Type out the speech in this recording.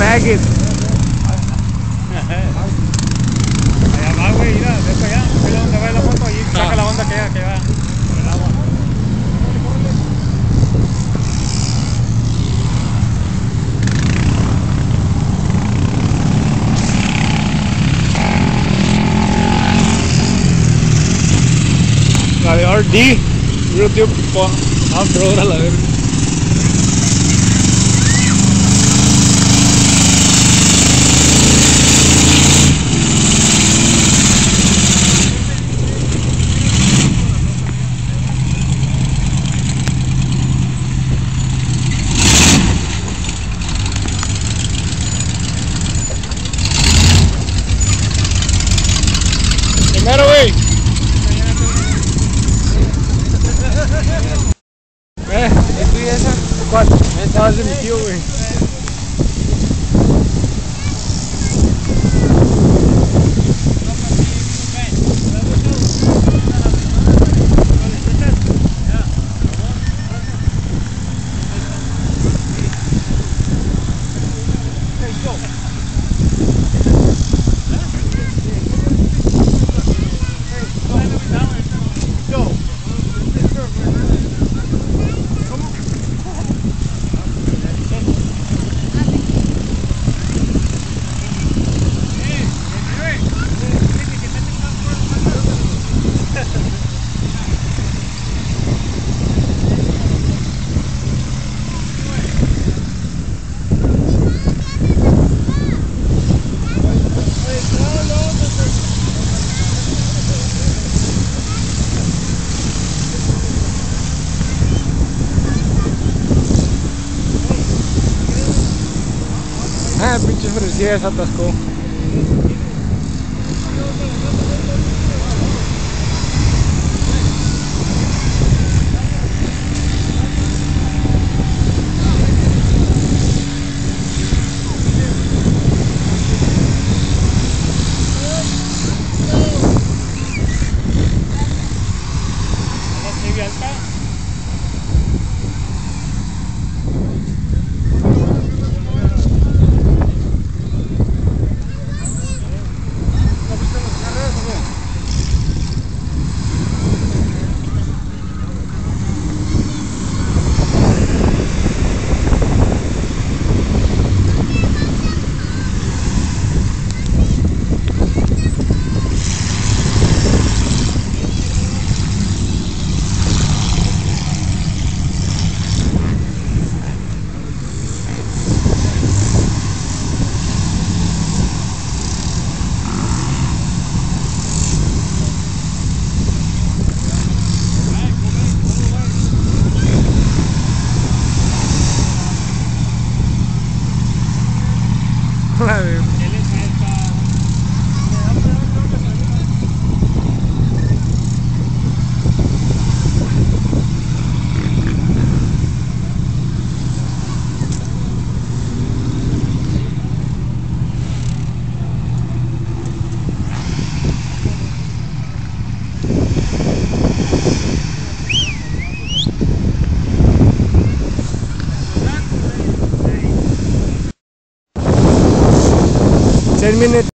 faggot. Allá va, güey, mira, ve para allá. Ve donde va la moto y saca la onda que va por el agua. La de RD. Yo tío off-road a la verga. Primero, güey. ¿Y tú y esa? ¿Cuál? Esa es de mi tío, güey. Ah, pinche fresilla se atascó. Termine